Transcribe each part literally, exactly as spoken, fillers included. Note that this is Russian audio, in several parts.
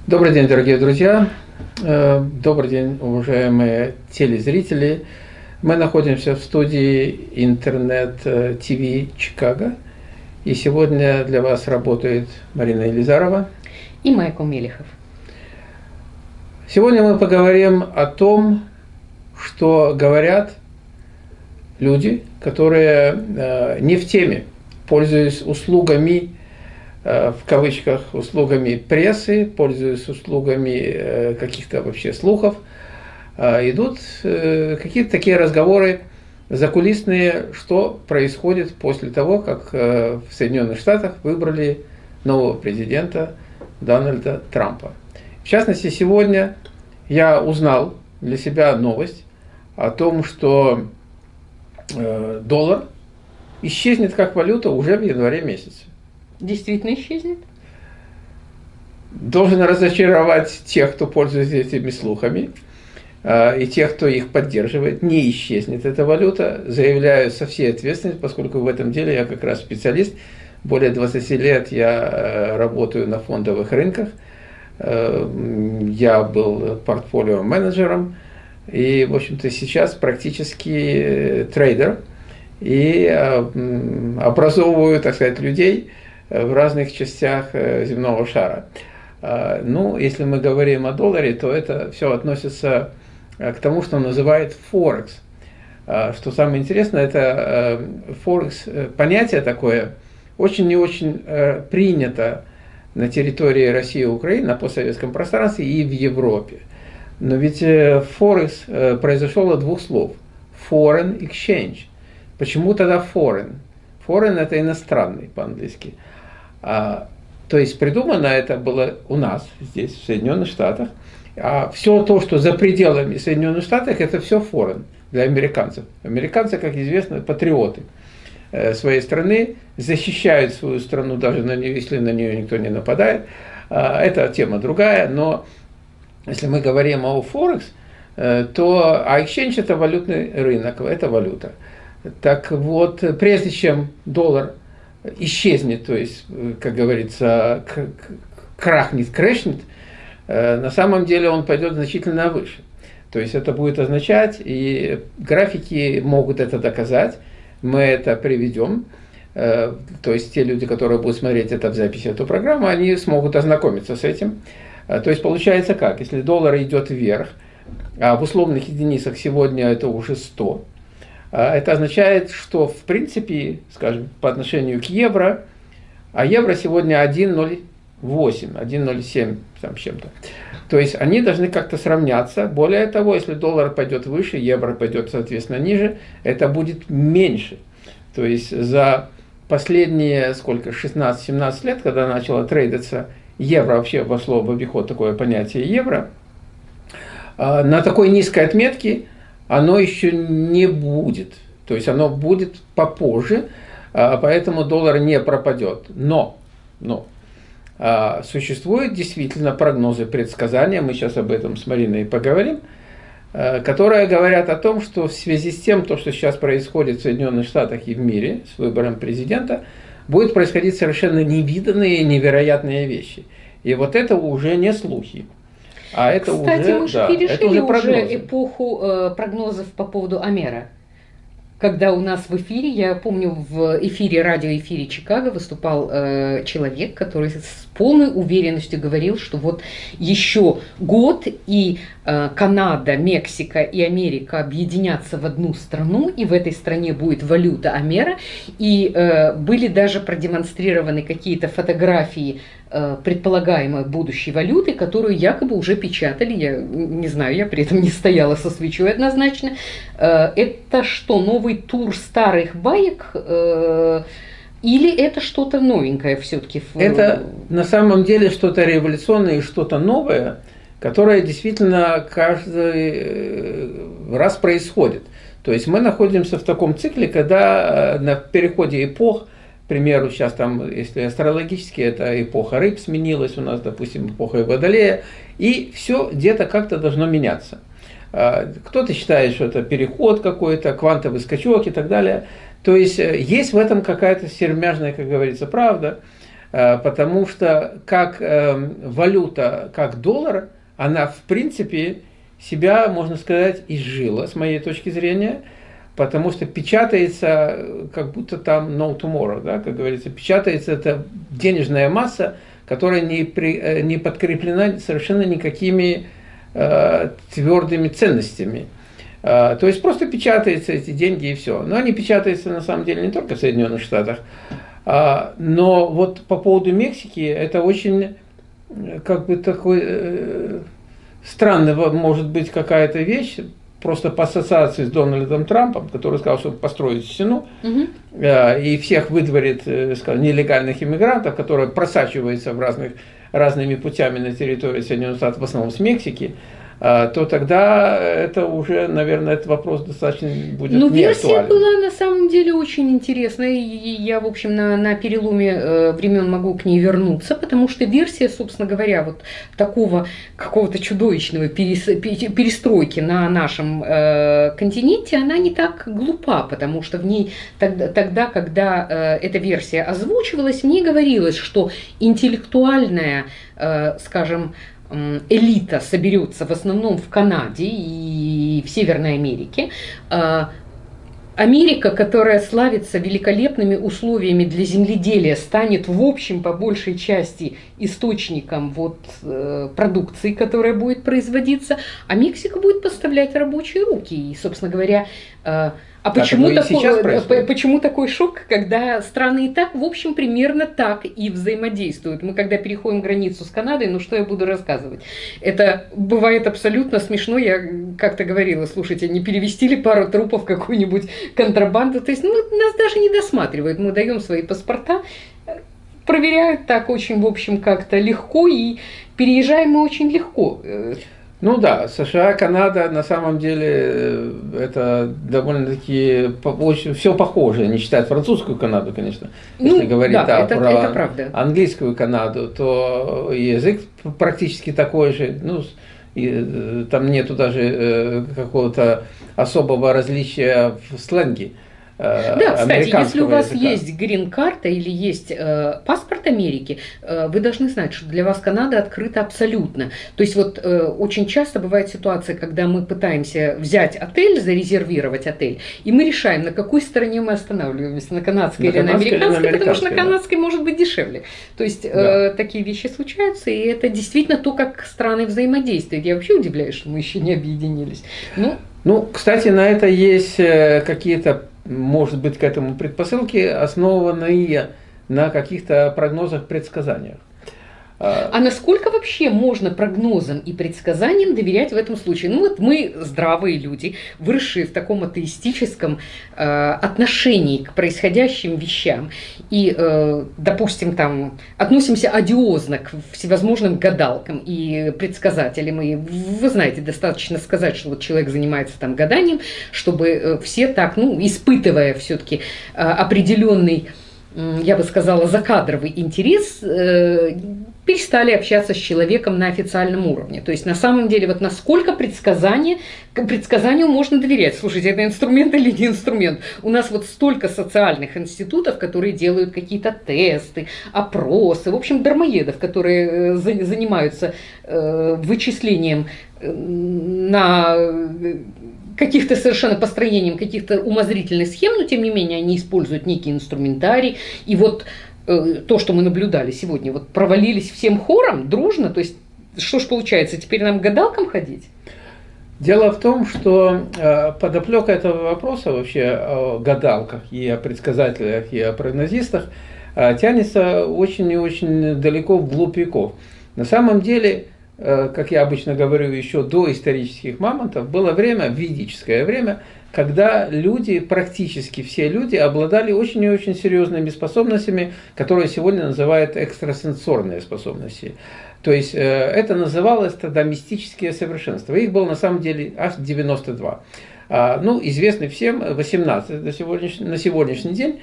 Добрый день, дорогие друзья. Добрый день, уважаемые телезрители. Мы находимся в студии Интернет-ТВ Чикаго. И сегодня для вас работает Марина Елизарова и Майкл Мелехов. Сегодня мы поговорим о том, что говорят люди, которые не в теме, пользуясь услугами, в кавычках, услугами прессы, пользуясь услугами каких-то вообще слухов, идут какие-то такие разговоры закулисные, что происходит после того, как в Соединенных Штатах выбрали нового президента Дональда Трампа. В частности, сегодня я узнал для себя новость о том, что доллар исчезнет как валюта уже в январе месяце. Действительно исчезнет? Должен разочаровать тех, кто пользуется этими слухами, и тех, кто их поддерживает. Не исчезнет эта валюта. Заявляю со всей ответственностью, поскольку в этом деле я как раз специалист. Более двадцати лет я работаю на фондовых рынках. Я был портфолио-менеджером и, в общем-то, сейчас практически трейдер. И образовываю, так сказать, людей в разных частях земного шара. Ну, если мы говорим о долларе, то это все относится к тому, что называют Форекс. Что самое интересное, это Форекс, понятие такое, очень не очень принято на территории России и Украины, на постсоветском пространстве и в Европе. Но ведь Форекс произошел от двух слов. Foreign exchange. Почему тогда foreign? Foreign – это иностранный по-английски. А, то есть придумано это было у нас, здесь, в Соединенных Штатах. А все то, что за пределами Соединенных Штатов, это все foreign для американцев. Американцы, как известно, патриоты своей страны, защищают свою страну, даже на нее, если на нее никто не нападает. А, это тема другая, но если мы говорим о Форекс, то а exchange – это валютный рынок, это валюта. Так вот, прежде чем доллар исчезнет, то есть, как говорится, крахнет, крэшнет, на самом деле он пойдет значительно выше. То есть это будет означать, и графики могут это доказать, мы это приведем. То есть те люди, которые будут смотреть это в записи, эту программу, они смогут ознакомиться с этим. То есть получается как, если доллар идет вверх, а в условных единицах сегодня это уже сто, это означает, что в принципе, скажем, по отношению к евро, а евро сегодня один ноль восемь, один ноль семь там, с чем-то. То есть они должны как-то сравняться. Более того, если доллар пойдет выше, евро пойдет, соответственно, ниже, это будет меньше. То есть за последние сколько, шестнадцать-семнадцать лет, когда начало трейдиться евро, вообще вошло в обиход такое понятие евро, на такой низкой отметке оно еще не будет. То есть оно будет попозже, поэтому доллар не пропадет. Но, но существуют действительно прогнозы, предсказания, мы сейчас об этом с Мариной поговорим, которые говорят о том, что в связи с тем, то, что сейчас происходит в Соединенных Штатах и в мире с выбором президента, будут происходить совершенно невиданные, невероятные вещи. И вот это уже не слухи. А это Кстати, уже, мы же да, перешли уже, уже эпоху э, прогнозов по поводу Амера. Когда у нас в эфире, я помню, в эфире, радиоэфире Чикаго выступал э, человек, который с полной уверенностью говорил, что вот еще год, и э, Канада, Мексика и Америка объединятся в одну страну, и в этой стране будет валюта Амера. И э, были даже продемонстрированы какие-то фотографии э, предполагаемой будущей валюты, которую якобы уже печатали. Я не знаю, я при этом не стояла со свечой однозначно. Э, это что, новый тур старых баек, э, или это что-то новенькое все-таки? Это на самом деле что-то революционное и что-то новое, которое действительно каждый раз происходит. То есть мы находимся в таком цикле, когда на переходе эпох, к примеру, сейчас там, если астрологически, это эпоха рыб сменилась у нас, допустим, эпоха Водолея, и все где-то как-то должно меняться. Кто-то считает, что это переход какой-то, квантовый скачок и так далее. То есть есть в этом какая-то сермяжная, как говорится, правда. потому что как валюта, как доллар, она в принципе себя, можно сказать, изжила, с моей точки зрения, потому что печатается, как будто там no tomorrow, да, как говорится, печатается это денежная масса, которая не, при, не подкреплена совершенно никакими э, твердыми ценностями. Э, то есть просто печатаются эти деньги и все. Но они печатаются на самом деле не только в Соединенных Штатах, э, но вот по поводу Мексики это очень как бы такой... Э, странная может быть какая-то вещь, просто по ассоциации с Дональдом Трампом, который сказал, что построит стену, угу. и всех выдворит, скажем, нелегальных иммигрантов, которые просачиваются в разных, разными путями на территории Соединенных Штатов, в основном с Мексики, то тогда это уже, наверное, этот вопрос достаточно будет ну, не актуален. Версия была на самом деле очень интересная, и я, в общем, на, на переломе э, времен могу к ней вернуться, потому что версия, собственно говоря, вот такого какого-то чудовищного перес, перестройки на нашем э, континенте, она не так глупа, потому что в ней тогда, тогда когда э, эта версия озвучивалась, мне говорилось, что интеллектуальная, э, скажем, элита соберется в основном в Канаде и в Северной Америке. Америка, которая славится великолепными условиями для земледелия, станет в общем по большей части источником вот, э, продукции, которая будет производиться, а Мексика будет поставлять рабочие руки. И, собственно говоря, э, а почему такой, почему такой шок, когда страны и так, в общем, примерно так и взаимодействуют? Мы когда переходим границу с Канадой, ну что я буду рассказывать? Это бывает абсолютно смешно. Я как-то говорила, слушайте, не перевести ли пару трупов какую-нибудь контрабанду? То есть ну, нас даже не досматривают. Мы даем свои паспорта, проверяют так очень, в общем, как-то легко, и переезжаем мы очень легко. Ну да, США, Канада, на самом деле, это довольно-таки очень, все похоже, не считая французскую Канаду, конечно. Ну, если говорить да, а, это, про это правда. Английскую Канаду, то язык практически такой же, ну, и, там нету даже э, какого-то особого различия в сленге. Да, кстати, если у вас языка. есть грин-карта или есть э, паспорт Америки, э, вы должны знать, что для вас Канада открыта абсолютно. То есть вот э, очень часто бывает ситуация, когда мы пытаемся взять отель, зарезервировать отель, и мы решаем, на какой стороне мы останавливаемся, на канадской на или на американской, или на американской, потому что на канадской да. может быть дешевле. То есть да. э, такие вещи случаются, и это действительно то, как страны взаимодействуют. Я вообще удивляюсь, что мы еще не объединились. Ну, ну кстати, на это есть какие-то, может быть, к этому предпосылки, основанные на каких-то прогнозах, предсказаниях. А насколько вообще можно прогнозам и предсказаниям доверять в этом случае? Ну вот мы здравые люди, выросшие в таком атеистическом э, отношении к происходящим вещам и, э, допустим, там относимся одиозно к всевозможным гадалкам и предсказателям. И вы знаете, достаточно сказать, что вот человек занимается там гаданием, чтобы все так, ну, испытывая все-таки э, определенный, я бы сказала, закадровый интерес, э, перестали общаться с человеком на официальном уровне. То есть на самом деле вот насколько предсказание, предсказанию можно доверять. Слушайте, это инструмент или не инструмент? У нас вот столько социальных институтов, которые делают какие-то тесты, опросы, в общем, дармоедов, которые занимаются э, вычислением на каких-то совершенно построением каких-то умозрительных схем, но тем не менее они используют некий инструментарий. И вот э, то, что мы наблюдали сегодня, вот провалились всем хором, дружно, то есть что ж получается, теперь нам к гадалкам ходить? Дело в том, что э, подоплека этого вопроса вообще о гадалках и о предсказателях и о прогнозистах э, тянется очень и очень далеко вглубь веков. На самом деле, как я обычно говорю, еще до исторических мамонтов, было время, ведическое время, когда люди, практически все люди, обладали очень и очень серьезными способностями, которые сегодня называют экстрасенсорные способности. То есть это называлось тогда мистические совершенства. Их было на самом деле аж девяносто два. Ну, известны всем восемнадцать на сегодняшний, на сегодняшний день.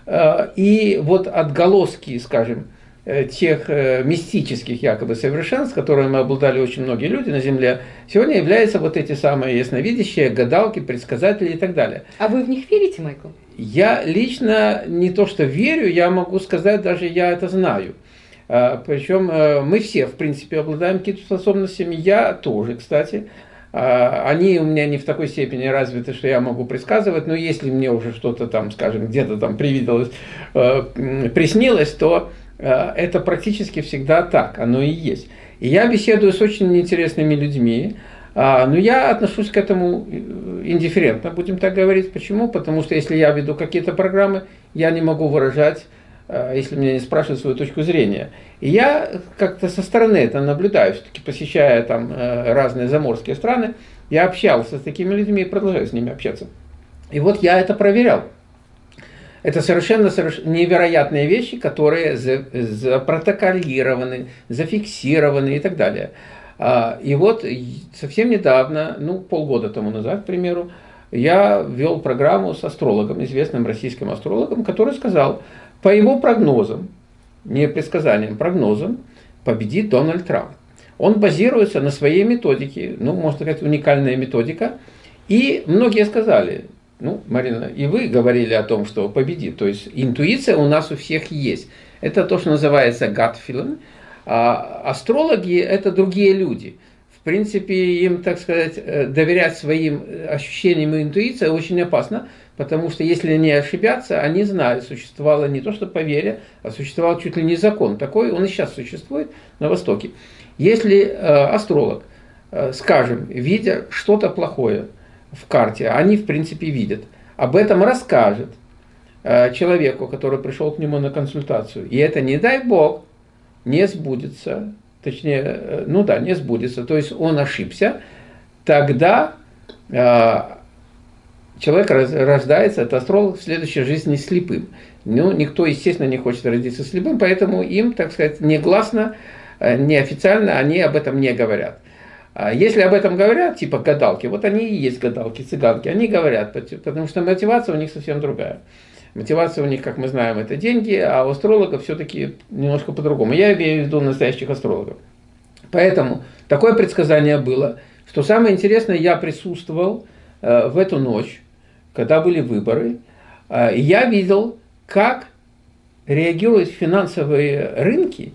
И вот отголоски, скажем, тех мистических якобы совершенств, которыми обладали очень многие люди на Земле, сегодня являются вот эти самые ясновидящие, гадалки, предсказатели и так далее. А вы в них верите, Майкл? я лично не то что верю, я могу сказать, даже я это знаю. Причем мы все, в принципе, обладаем какими-то способностями, я тоже, кстати. Они у меня не в такой степени развиты, что я могу предсказывать, но если мне уже что-то там, скажем, где-то там привиделось, приснилось, то это практически всегда так, оно и есть. И я беседую с очень интересными людьми, но я отношусь к этому индифферентно, будем так говорить. Почему? Потому что если я веду какие-то программы, я не могу выражать, если меня не спрашивают, свою точку зрения. И я как-то со стороны это наблюдаю, все-таки посещая там разные заморские страны, я общался с такими людьми и продолжаю с ними общаться. И вот я это проверял. Это совершенно, совершенно невероятные вещи, которые запротоколированы, зафиксированы и так далее. И вот совсем недавно, ну полгода тому назад, к примеру, я вел программу с астрологом, известным российским астрологом, который сказал, по его прогнозам, не предсказаниям, прогнозам, победит Дональд Трамп. Он базируется на своей методике, ну, можно сказать, уникальная методика. И многие сказали, ну, Марина, и вы говорили о том, что победит. То есть интуиция у нас у всех есть. Это то, что называется gut feeling. А астрологи – это другие люди. В принципе, им, так сказать, доверять своим ощущениям и интуиции очень опасно, потому что если они ошибятся, они знают, существовало не то что поверье, а существовал чуть ли не закон. Такой он и сейчас существует на Востоке. Если э, астролог, э, скажем, видя что-то плохое в карте, они в принципе видят, об этом расскажет э, человеку, который пришел к нему на консультацию, и это, не дай бог, не сбудется, точнее, э, ну да, не сбудется, то есть он ошибся, тогда э, человек рождается, это астролог, в следующей жизни слепым. Ну, никто, естественно, не хочет родиться слепым, поэтому им, так сказать, негласно, неофициально они об этом не говорят. Если об этом говорят, типа гадалки, вот они и есть гадалки, цыганки, они говорят, потому что мотивация у них совсем другая. Мотивация у них, как мы знаем, это деньги, а у астрологов все-таки немножко по-другому. Я имею в виду настоящих астрологов. Поэтому такое предсказание было, что самое интересное, я присутствовал в эту ночь, когда были выборы, и я видел, как реагируют финансовые рынки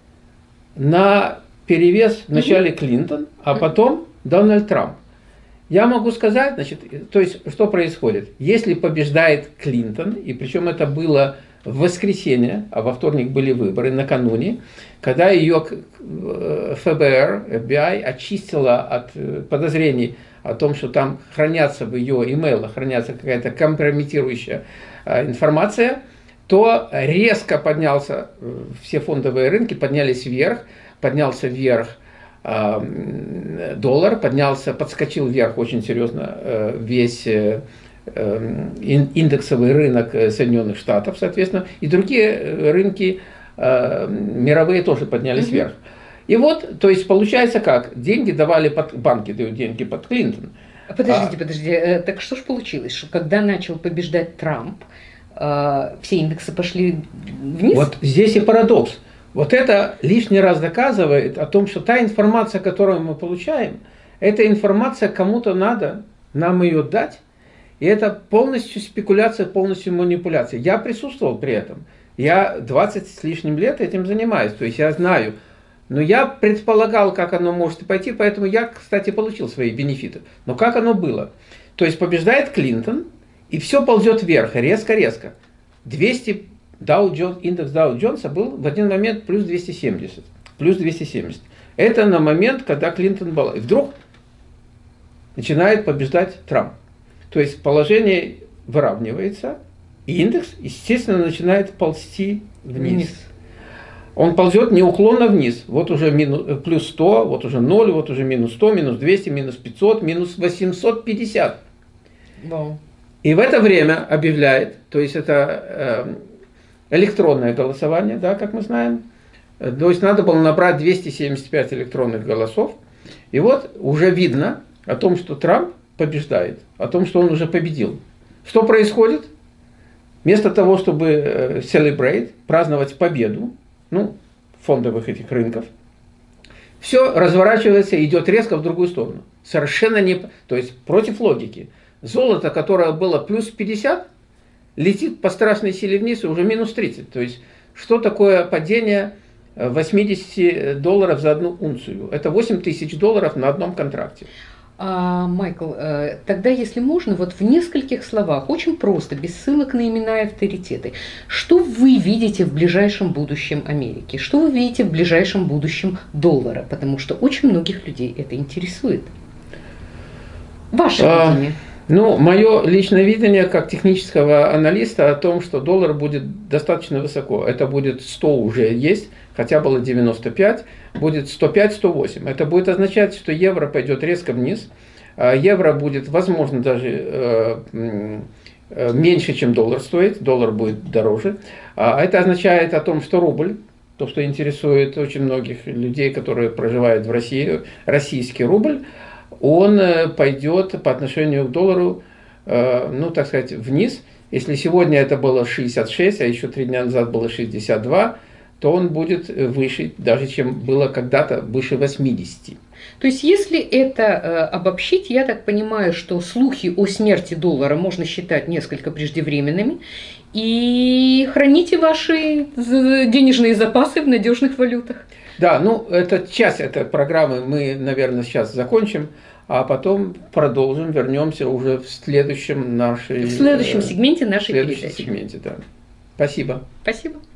на перевес вначале Клинтон, а потом Дональд Трамп. Я могу сказать, значит, то есть, что происходит? Если побеждает Клинтон, и причем это было в воскресенье, а во вторник были выборы, накануне, когда ее эф бэ эр, эф би ай очистила от подозрений о том, что там хранятся в ее имейлах, хранятся какая-то компрометирующая информация, то резко поднялся, все фондовые рынки поднялись вверх, поднялся вверх э, доллар, поднялся, подскочил вверх очень серьезно э, весь э, индексовый рынок Соединенных Штатов, соответственно, и другие рынки э, мировые тоже поднялись mm-hmm. вверх. И вот, то есть получается как? Деньги давали, под, банки дают деньги под Клинтон. Подождите, а, подождите, так что ж получилось, что когда начал побеждать Трамп, все индексы пошли вниз? Вот здесь и парадокс. Вот это лишний раз доказывает о том, что та информация, которую мы получаем, эта информация кому-то надо, нам ее дать, и это полностью спекуляция, полностью манипуляция. Я присутствовал при этом. Я двадцать с лишним лет этим занимаюсь, то есть я знаю. Но я предполагал, как оно может пойти, поэтому я, кстати, получил свои бенефиты. Но как оно было? То есть побеждает Клинтон, и все ползет вверх, резко-резко. двести, Dow Jones, индекс Dow Джонса был в один момент плюс двести семьдесят. Плюс двести семьдесят. Это на момент, когда Клинтон был. И вдруг начинает побеждать Трамп. То есть положение выравнивается, и индекс, естественно, начинает ползти вниз. вниз. Он ползет неуклонно вниз. Вот уже минус, плюс сто, вот уже ноль, вот уже минус сто, минус двести, минус пятьсот, минус восемьсот пятьдесят. Вау. И в это время объявляет, то есть это электронное голосование, да, как мы знаем, то есть надо было набрать двести семьдесят пять электронных голосов, и вот уже видно о том, что Трамп побеждает, о том, что он уже победил. Что происходит? Вместо того, чтобы celebrate, праздновать победу, ну, фондовых этих рынков, все разворачивается и идет резко в другую сторону. Совершенно не, то есть против логики. Золото, которое было плюс пятьдесят, летит по страшной силе вниз, уже минус тридцать. То есть, что такое падение восемьдесят долларов за одну унцию? Это восемь тысяч долларов на одном контракте. А, Майкл, тогда, если можно, вот в нескольких словах, очень просто, без ссылок на имена и авторитеты, что вы видите в ближайшем будущем Америки? Что вы видите в ближайшем будущем доллара? Потому что очень многих людей это интересует. Ваше а, видение. Ну, мое личное видение как технического аналиста о том, что доллар будет достаточно высоко. Это будет сто уже есть, хотя было девяносто пять, будет сто пять - сто восемь. Это будет означать, что евро пойдет резко вниз. Евро будет, возможно, даже меньше, чем доллар стоит. Доллар будет дороже. Это означает о том, что рубль, то, что интересует очень многих людей, которые проживают в России, российский рубль, он пойдет по отношению к доллару, ну, так сказать, вниз. Если сегодня это было шестьдесят шесть, а еще три дня назад было шестьдесят два, то он будет выше, даже чем было когда-то, выше восьмидесяти. То есть, если это э, обобщить, я так понимаю, что слухи о смерти доллара можно считать несколько преждевременными, и храните ваши денежные запасы в надежных валютах. Да, ну, это часть этой программы мы, наверное, сейчас закончим, а потом продолжим, вернемся уже в следующем нашей... В следующем сегменте нашей в следующем передачи. сегменте, да. Спасибо. Спасибо.